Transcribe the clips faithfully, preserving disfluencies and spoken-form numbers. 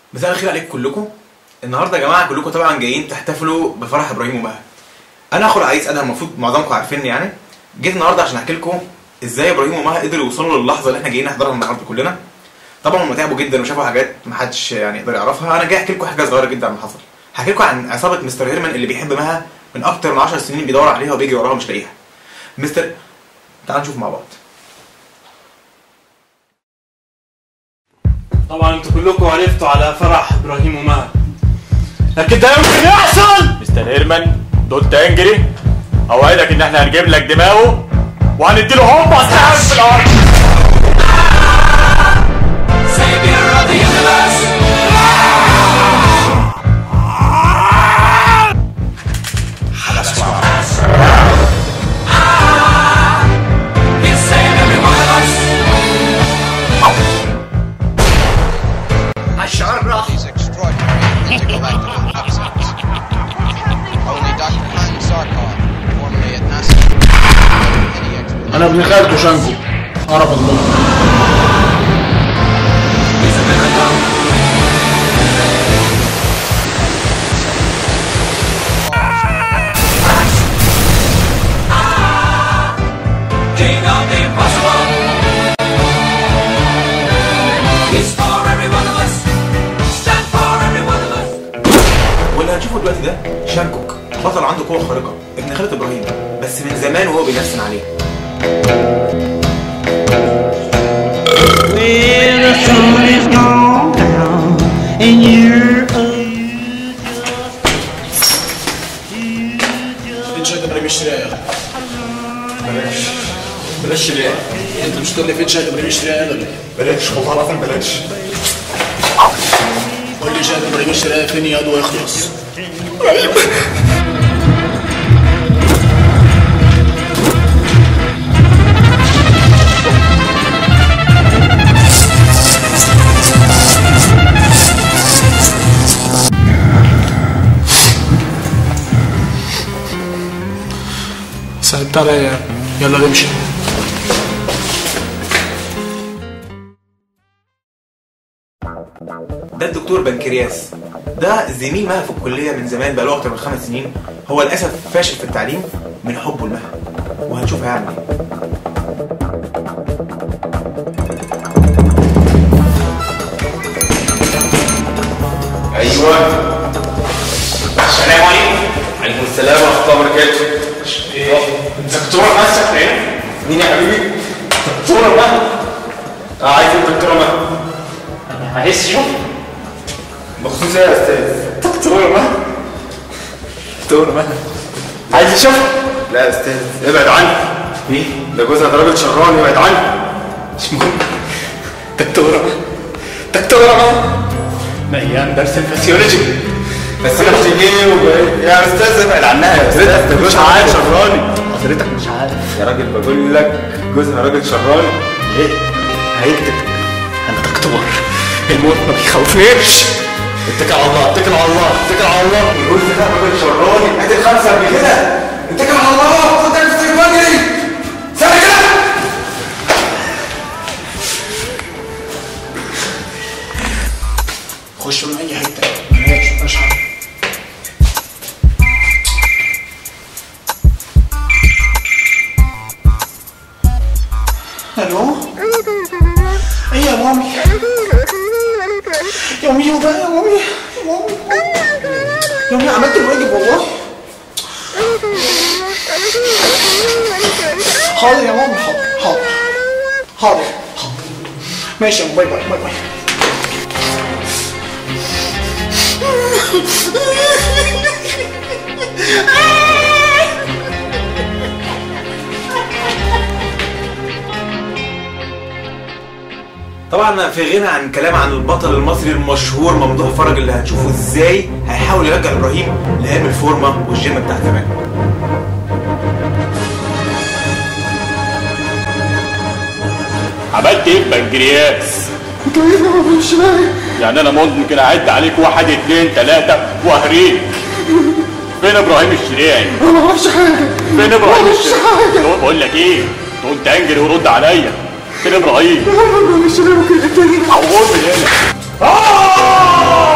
مساء الخير عليكم كلكم. النهارده يا جماعه كلكم طبعا جايين تحتفلوا بفرح ابراهيم ومها. انا اخو العريس ادهم، المفروض معظمكم عارفيني يعني. جيت النهارده عشان احكي لكم ازاي ابراهيم ومها قدروا يوصلوا للحظه اللي احنا جايين نحضرها النهارده كلنا. طبعا هم تعبوا جدا وشافوا حاجات محدش يعني يقدر يعرفها. انا جاي احكي لكم حاجه صغيره جدا عن اللي حصل. هحكي لكم عن عصابه مستر هيرمان اللي بيحب مها من اكتر من عشر سنين، بيدور عليها وبيجي وراها مش لاقيها. مستر تعالوا نشوف مع بعض. طبعا انتوا كلكم عرفتوا على فرح ابراهيم ومها، لكن ده يمكن يحصل. مستر هيرمان دول تانجري، اوعدك ان احنا هنجيب لك دماغه وهنديله هوبا سحب في الارض. أنا ابن خالته شانكو عرف الله. واللي هنشوفه دلوقتي ده شانكوك، بطل عنده قوة خارقة، ابن خالة ابراهيم، بس من زمان وهو بينفسن عليه. فين شاهد ابراهيم الشراء يا اخي؟ بلاش بلاش شراء. انت مش تقول لي فين شاهد ابراهيم الشراء ولا ايه؟ بلاش والله العظيم بلاش. قول لي شاهد ابراهيم الشراء فين يا ادو يخلص؟ سألت عليا، يلا نمشي. ده الدكتور بنكرياس، ده زميل مها في الكلية من زمان، بقاله أكتر من خمس سنين. هو للأسف فاشل في التعليم من حبه لمها، وهنشوف هيعمل ايه. ايوه السلام عليكم. وعليكم السلام ورحمه الله وبركاته. ايه دكتوره نفسك ايه؟ مين يا حبيبي؟ دكتوره مها. اه عايز ايه دكتوره مها؟ انا عايز اشوف بخصوص ايه يا استاذ؟ دكتوره مها. دكتوره مها عايز اشوف. لا يا استاذ ابعد عني. ايه ده جوزها ده راجل شراني، ابعد عني. مش مهم. دكتوره مها دكتوره مها ما ايام درس الفسيولوجي. فسيولوجي ايه وإيه؟ يا استاذ ابعد عنها يا استاذ. ده جوزها راجل شراني. حضرتك مش عارف يا راجل، بقول لك جوزها راجل شراني. ايه هيكتب انا دكتور، الموت ما بيخوفنيش. اتكل على الله اتكل على الله اتكل على الله. جوزها ده راجل شراني، هات الخمسه قبل كده. اتكل على الله. خد درس الفسيولوجي سنه كده. خش من اي حته مالهاش مالهاش حل. الو ايه يا مامي؟ يا مامي بقى يا مامي يا مامي يا مامي عملت الواجب والله. حاضر يا مامي حاضر حاضر حاضر حاضر ماشي يا مامي. باي باي باي باي. طبعا في غنى عن كلام عن البطل المصري المشهور ممدوح فرج، اللي هتشوفوا ازاي هيحاول يرجع ابراهيم لايام الفورمه والجيم بتاع زمان. عملت ايه بنكرياس؟ يعني انا ممكن اعد عليك واحد اتنين تلاته واهريك. فين ابراهيم الشريعي؟ انا ما اعرفش حاجه. فين ابراهيم الشريعي؟ بقول لك ايه؟ تقوم تنجري ورد عليا. فين ابراهيم؟ ابراهيم الشريعي ممكن يقتلني. عوضني هنا.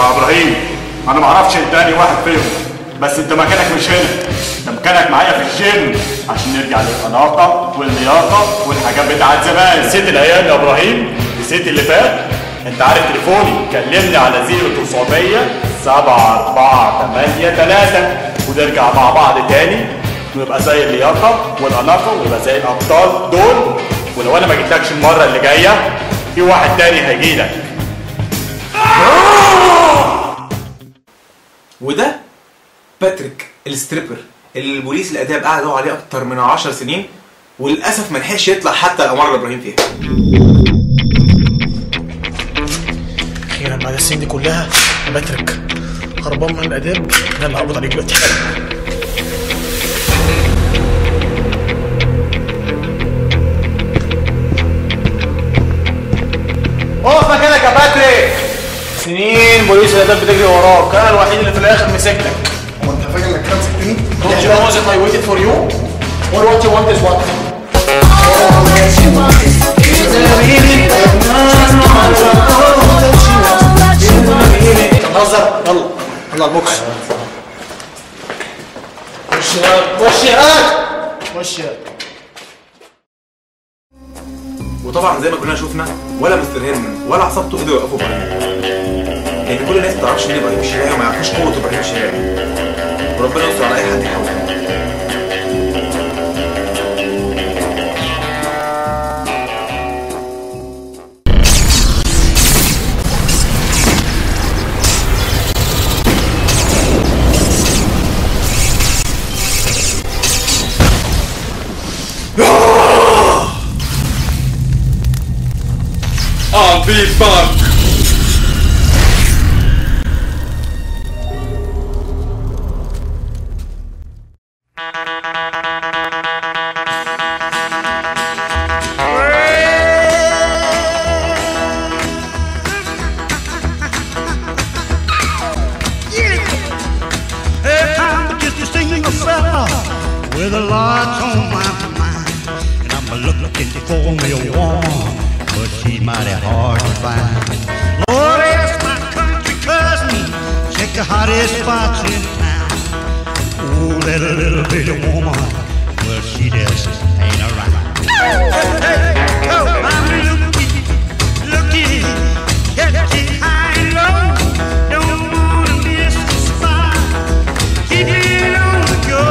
يا ابراهيم انا ما اعرفش انت انهي واحد فيهم، بس انت مكانك مش هنا، انت مكانك معايا في الجيم عشان نرجع للاناقه واللياقه والحاجات بتاعت زمان. نسيت الايام يا ابراهيم؟ نسيت اللي فات؟ انت عارف تليفوني كلمني على صفر تسعمية سبعة أربعة تمانية تلاتة ونرجع مع بعض تاني ونبقى زي اللياقه والاناقه ونبقى زي الابطال دول. ولو انا ما جيتلكش المره اللي جايه في واحد تاني هيجيلك. وده باتريك الستريبر اللي البوليس الاداب قعدوا عليه اكتر من عشر سنين، وللاسف ما لحقش يطلع حتى الاماره اللي ابراهيم فيها. اخيرا بعد السنين دي كلها يا باتريك هربان من الاداب، انا اللي هقبض عليك دلوقتي. اقف مكانك يا باتريك. سنين بوليس الاداب بتجري وراك، انا الوحيد اللي في الاخر مسكتك. هو انت فاكر انك مسكتني؟ Don't you know that I waited for you? Or what you want is what? بتهزر؟ يلا يلا على البوكس. وش يا وش يا وش يا وطبعا زي ما كلنا شفنا ولا مستر هيرمان ولا عصابته قدروا يوقفوا ابراهيم، لان كل الناس ما تعرفش مين ابراهيم الشريعي وما يعرفوش قوه ابراهيم الشريعي، وربنا يستر على اي حد يحاول. I'll be back. With a lot on my mind, and I'm looking for me a woman, but she's mighty hard to find. Lord, ask my country cousin, check the hottest spots in town. Oh, that little bitty woman, well, she just ain't around. Hey, hey, oh, I'm looking, looking, catching high and low. Don't wanna miss the spot. Keep it on the go.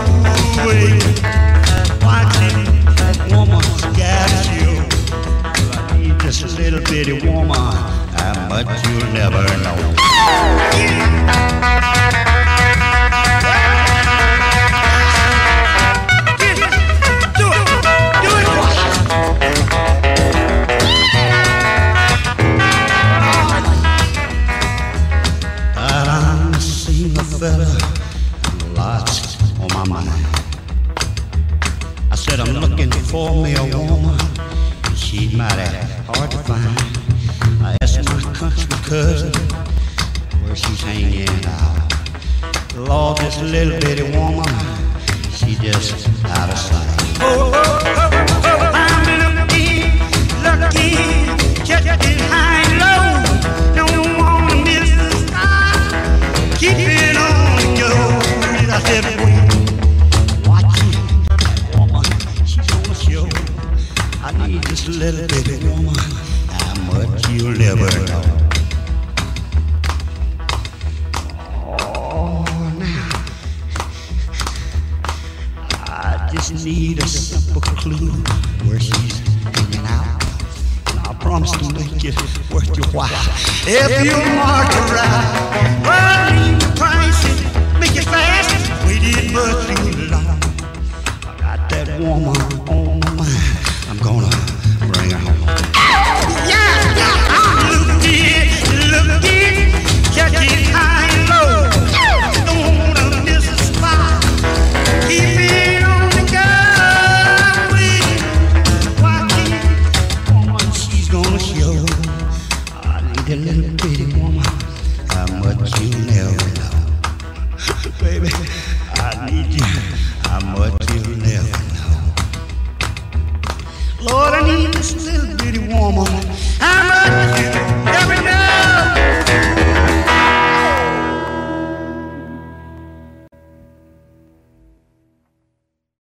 Watching that woman's got you. I need just a little bitty woman, but you'll never know. Do it, do it. I'm seeing a fella, lots on my mind. I said I'm looking for me a woman, she's mighty hard to find. I asked my country cousin where she's hanging out. Lord, this little bitty woman, she just out of sight. Oh, oh, oh, oh, I'm looking, looking, checking high and low. Don't wanna miss the spot. Keep it on the go. I said, I need just a little bitty woman, how much you'll never know. Oh, now I just need a simple clue where she's hanging out. And I promise to make it worth your while. If you mark her right, well, I need the price and make it fast. Waited but too long. I got that woman on my mind. I'm gonna bring her home. Yeah, yeah, I'm looking, looking, catching high and low. Don't wanna miss a spot. Keep it on the go. Watching woman, she's gonna show. I need a little bitty woman, how much you never know. Baby, I need you, how much you never know. Lord, I need this little bitty woman,